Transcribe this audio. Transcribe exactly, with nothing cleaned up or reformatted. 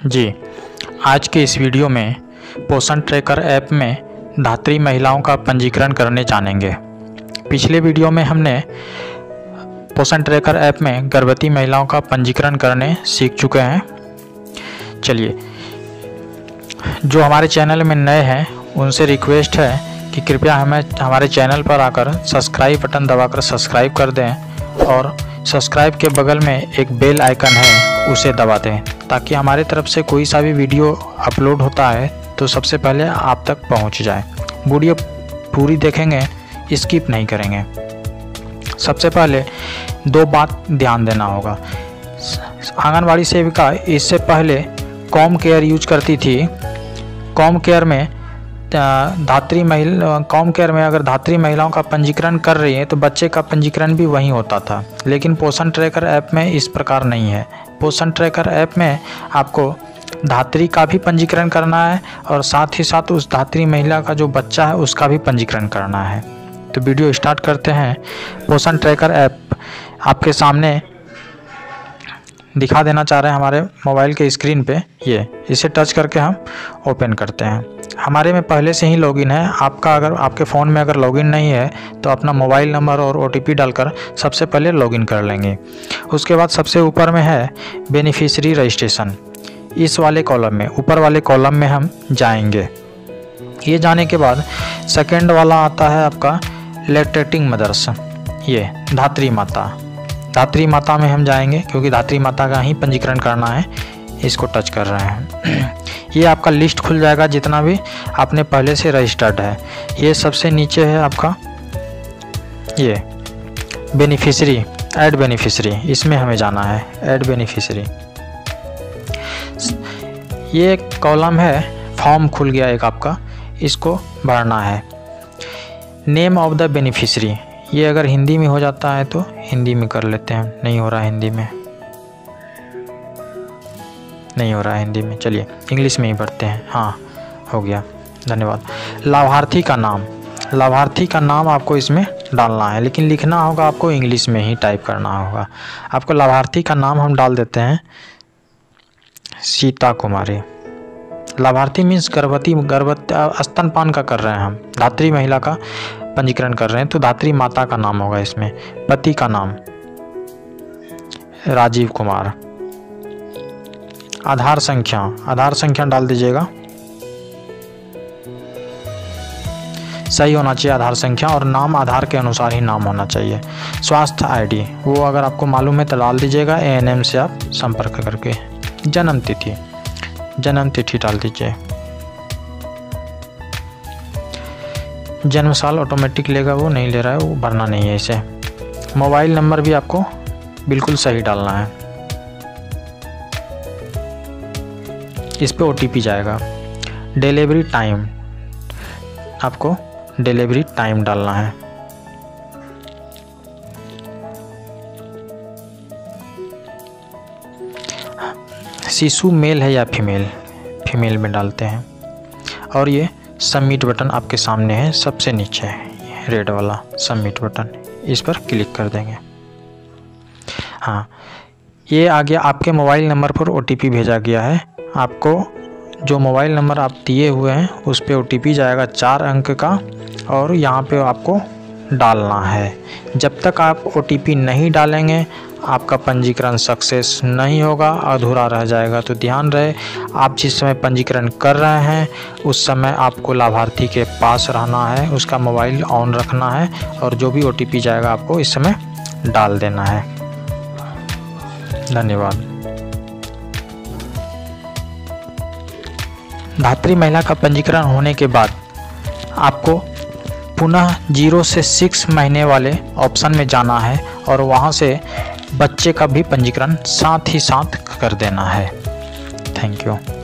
जी, आज के इस वीडियो में पोषण ट्रैकर ऐप में धात्री महिलाओं का पंजीकरण करने जानेंगे। पिछले वीडियो में हमने पोषण ट्रैकर ऐप में गर्भवती महिलाओं का पंजीकरण करने सीख चुके हैं। चलिए, जो हमारे चैनल में नए हैं उनसे रिक्वेस्ट है कि कृपया हमें हमारे चैनल पर आकर सब्सक्राइब बटन दबाकर सब्सक्राइब कर दें और सब्सक्राइब के बगल में एक बेल आइकन है उसे दबा दें, ताकि हमारे तरफ से कोई सा भी वीडियो अपलोड होता है तो सबसे पहले आप तक पहुंच जाए। वीडियो पूरी देखेंगे, स्किप नहीं करेंगे। सबसे पहले दो बात ध्यान देना होगा। आंगनवाड़ी सेविका इससे पहले कॉम केयर यूज करती थी। कॉम केयर में धात्री महिला कॉम केयर में अगर धात्री महिलाओं का पंजीकरण कर रही है तो बच्चे का पंजीकरण भी वहीं होता था, लेकिन पोषण ट्रैकर ऐप में इस प्रकार नहीं है। पोषण ट्रैकर ऐप में आपको धात्री का भी पंजीकरण करना है और साथ ही साथ उस धात्री महिला का जो बच्चा है उसका भी पंजीकरण करना है। तो वीडियो स्टार्ट करते हैं। पोषण ट्रैकर ऐप आपके सामने दिखा देना चाह रहे हैं हमारे मोबाइल के स्क्रीन पे। ये इसे टच करके हम ओपन करते हैं। हमारे में पहले से ही लॉगिन है। आपका अगर आपके फ़ोन में अगर लॉगिन नहीं है तो अपना मोबाइल नंबर और ओटीपी डालकर सबसे पहले लॉगिन कर लेंगे। उसके बाद सबसे ऊपर में है बेनिफिशियरी रजिस्ट्रेशन। इस वाले कॉलम में, ऊपर वाले कॉलम में हम जाएंगे। ये जाने के बाद सेकेंड वाला आता है आपका लैक्टेटिंग मदर्स। ये धात्री माता, धात्री माता में हम जाएंगे क्योंकि धात्री माता का ही पंजीकरण करना है। इसको टच कर रहे हैं। ये आपका लिस्ट खुल जाएगा जितना भी आपने पहले से रजिस्टर्ड है। ये सबसे नीचे है आपका ये बेनिफिशियरी, ऐड बेनिफिशियरी, इसमें हमें जाना है। ऐड बेनिफिशियरी, ये एक कॉलम है, फॉर्म खुल गया एक आपका, इसको भरना है। नेम ऑफ द बेनिफिशियरी, ये अगर हिंदी में हो जाता है तो हिंदी में कर लेते हैं। नहीं हो रहा है हिंदी में, नहीं हो रहा है हिंदी में। चलिए इंग्लिश में ही पढ़ते हैं। हाँ, हो गया, धन्यवाद। लाभार्थी का नाम, लाभार्थी का नाम आपको इसमें डालना है, लेकिन लिखना होगा आपको इंग्लिश में ही टाइप करना होगा। आपको लाभार्थी का नाम हम डाल देते हैं सीता कुमारी। लाभार्थी मीन्स गर्भवती, गर्भवती स्तनपान का कर रहे हैं हम, धात्री महिला का पंजीकरण कर रहे हैं तो धात्री माता का नाम होगा इसमें। पति का नाम राजीव कुमार। आधार संख्या, आधार संख्या डाल दीजिएगा, सही होना चाहिए आधार संख्या, और नाम आधार के अनुसार ही नाम होना चाहिए। स्वास्थ्य आईडी, वो अगर आपको मालूम है तो डाल दीजिएगा, एएनएम से आप संपर्क करके। जन्म तिथि, जन्म तिथि डाल दीजिए। जन्म साल ऑटोमेटिक लेगा, वो नहीं ले रहा है, वो भरना नहीं है इसे। मोबाइल नंबर भी आपको बिल्कुल सही डालना है। इस पे ओटीपी जाएगा। डिलीवरी टाइम, आपको डिलीवरी टाइम डालना है। शिशु मेल है या फीमेल, फीमेल में डालते हैं। और ये सबमिट बटन आपके सामने है, सबसे नीचे है रेड वाला सबमिट बटन, इस पर क्लिक कर देंगे। हाँ, ये आ गया। आपके मोबाइल नंबर पर ओटीपी भेजा गया है। आपको जो मोबाइल नंबर आप दिए हुए हैं उस पे ओटीपी जाएगा चार अंक का, और यहाँ पे आपको डालना है। जब तक आप ओटीपी नहीं डालेंगे आपका पंजीकरण सक्सेस नहीं होगा, अधूरा रह जाएगा। तो ध्यान रहे, आप जिस समय पंजीकरण कर रहे हैं उस समय आपको लाभार्थी के पास रहना है, उसका मोबाइल ऑन रखना है, और जो भी ओटीपी जाएगा आपको इस समय डाल देना है। धन्यवाद। धात्री महिला का पंजीकरण होने के बाद आपको पुनः जीरो से सिक्स महीने वाले ऑप्शन में जाना है और वहां से बच्चे का भी पंजीकरण साथ ही साथ कर देना है। Thank you.